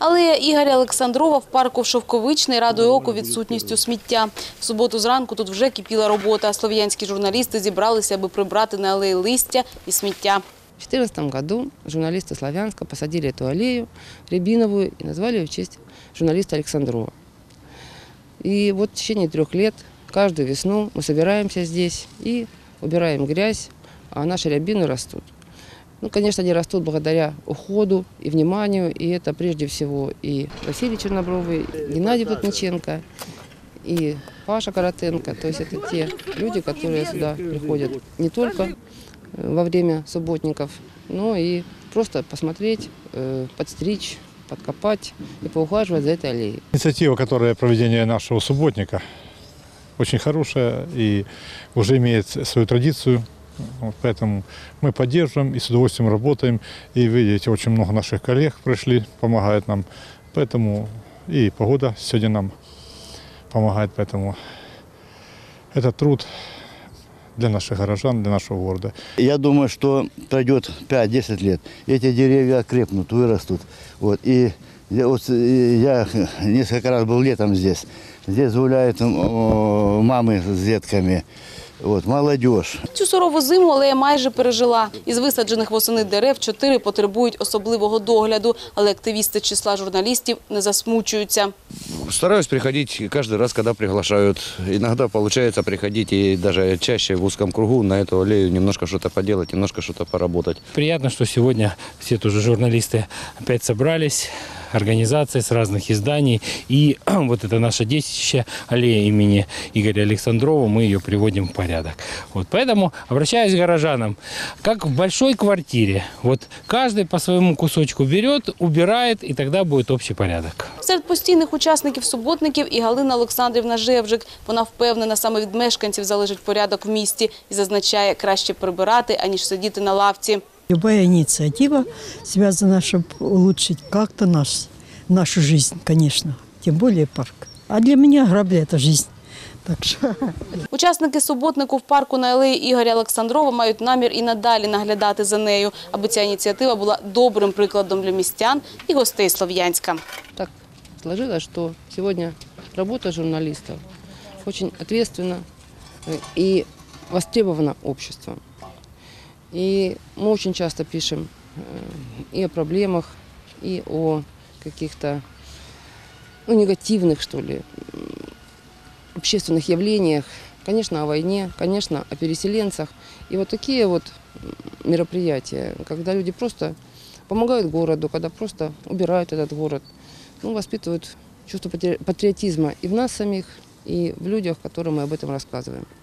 Алея Ігоря Олександрова в парку Шовковичний радує око відсутністю сміття. В суботу зранку тут вже кипіла робота. Слов'янські журналісти зібралися, аби прибрати на алеї листя і сміття. В 2014 году журналисты Славянска посадили эту аллею рябиновую и назвали ее в честь журналиста Александрова. И вот в течение 3 лет каждую весну мы собираемся здесь и убираем грязь, а наши рябины растут. Ну, конечно, они растут благодаря уходу и вниманию, и это прежде всего и Василий Чернобровый, Геннадий Плотниченко, и Паша Коротенко. То есть это те люди, которые сюда приходят не только во время субботников, но и просто посмотреть, подстричь, подкопать и поухаживать за этой аллеей. Инициатива, которая проведение нашего субботника, очень хорошая и уже имеет свою традицию. Вот поэтому мы поддерживаем и с удовольствием работаем. И видите, очень много наших коллег пришли, помогают нам. Поэтому и погода сегодня нам помогает. Поэтому это труд для наших горожан, для нашего города. Я думаю, что пройдет 5-10 лет, эти деревья окрепнут, вырастут. Вот. И я несколько раз был летом здесь. Здесь гуляют мамы с детками. От, молодіж. Цю сурову зиму алея майже пережила. Із висаджених восени дерев 4 потребують особливого догляду, але активісти з числа журналістів не засмучуються. Стараюсь приходить каждый раз, когда приглашают. Иногда получается приходить и даже чаще в узком кругу на эту аллею немножко что-то поделать, немножко что-то поработать. Приятно, что сегодня все тоже журналисты опять собрались, организации с разных изданий. И вот это наша детище, аллея имени Игоря Александрова, мы ее приводим в порядок. Вот поэтому обращаюсь к горожанам, как в большой квартире. Вот каждый по своему кусочку берет, убирает, и тогда будет общий порядок. Серед постійних учасників суботників і Галина Олександрівна Жевжик. Вона впевнена, саме від мешканців залежить порядок в місті і зазначає, краще прибирати, аніж сидіти на лавці. Любая инициатива связана, чтобы улучшить как-то нашу жизнь, конечно, тем более парк. А для меня грабли – это жизнь. Так що... Учасники суботнику в парку на алеї Ігоря Олександрова мають намір і надалі наглядати за нею, аби ця ініціатива була добрим прикладом для містян і гостей Слов'янська. Так сложилось, что сегодня работа журналистов очень ответственна и востребована обществом. И мы очень часто пишем и о проблемах, и о каких-то негативных, что ли, общественных явлениях, конечно, о войне, конечно, о переселенцах. И вот такие вот мероприятия, когда люди просто помогают городу, когда просто убирают этот город, воспитывают чувство патриотизма и в нас самих, и в людях, которым мы об этом рассказываем.